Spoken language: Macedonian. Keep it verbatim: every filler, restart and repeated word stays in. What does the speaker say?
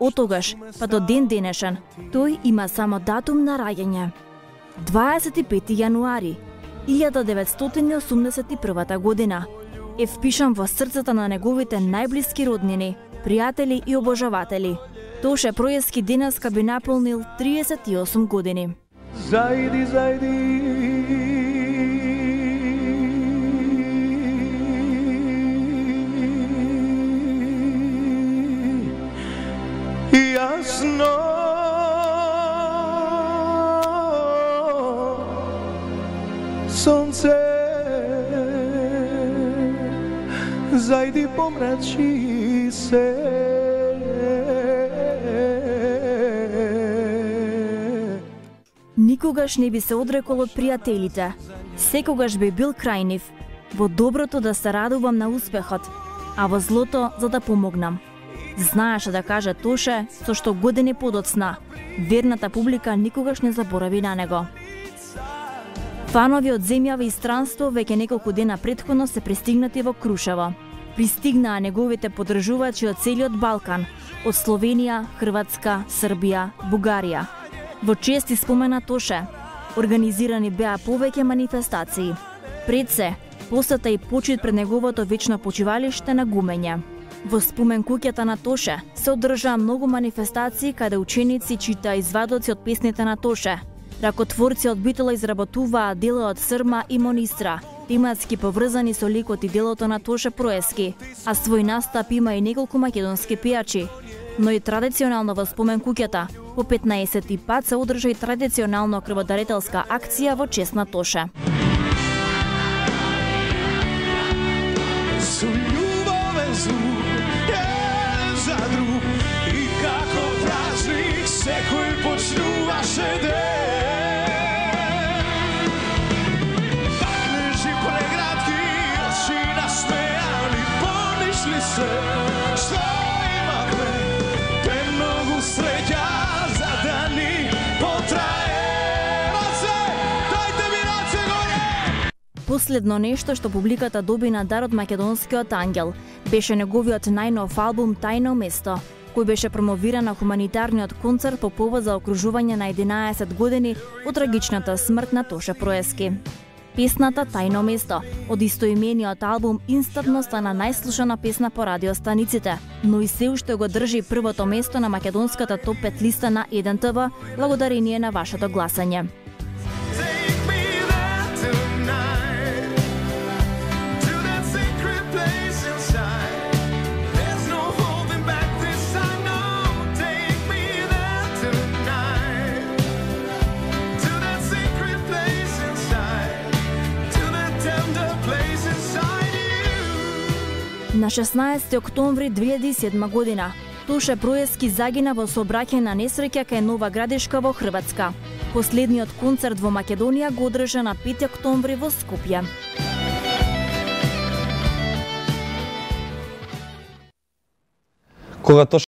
Од тогаш, па до ден денешен, тој има само датум на раѓање. дваесет и пети јануари, илјада деветстотини и осумдесет и прва година. Е впишан во срцата на неговите најблиски роднини, пријатели и обожаватели. Тоше Проески денеска би наполнил триесет и осум години. Зајди, зајди, јасно сонце, зајди помрачи се. Никогаш не би се одрекол од пријателите. Секогаш би бил крај нив. Во доброто да се радувам на успехот, а во злото за да помогнам. Знаеше да каже Тоше, со што години подоцна. Верната публика никогаш не заборави на него. Фанови од земјава и странство веќе неколку дена претходно се пристигнати во Крушево. Пристигнаа неговите поддржувачи од целиот Балкан, од Словенија, Хрватска, Србија, Бугарија. Во чести спомена Тоше, организирани беа повеќе манифестации. Пред се, посета и почит пред неговото вечно почивалиште на Гумење. Во спомен куќата на Тоше се одржаа многу манифестации каде ученици читаа извадоци од песните на Тоше. Ракотворци од Битола изработуваа дела од Срма и Монистра, тематски поврзани со ликот и делото на Тоше Проески, а свој настап има и неколку македонски пејачи. Но и традиционално во спомен куќата, по петнаесети пат се одржа и традиционално крводарителска акција во чест на Тоше. Со љубовен звук, еден за друг, и како празник секој почнуваше ден. Пакнежи преградки, очи насмејани, понишли се, што имахме, те многу среќа за да ни потрае. Раце, дајте ми раце горе! Последно нешто што публиката доби на дар од македонскиот ангел беше неговиот најнов албум Тајно место, кој беше промовиран на хуманитарниот концерт по повод за окружување на единаесет години од трагичната смрт на Тоше Проески. Песната Тајно место од истоимениот албум инстантно стана најслушана песна по радиостаниците, но и се уште го држи првото место на македонската топ пет листа на еден те ве благодарение на вашето гласање. На шеснаесети октомври две илјади и седма година, Тоше Проески загина во сообраќајна несреќа кај Нова Градишка во Хрватска. Последниот концерт во Македонија го одржа на пети октомври во Скопје. Кога Тоше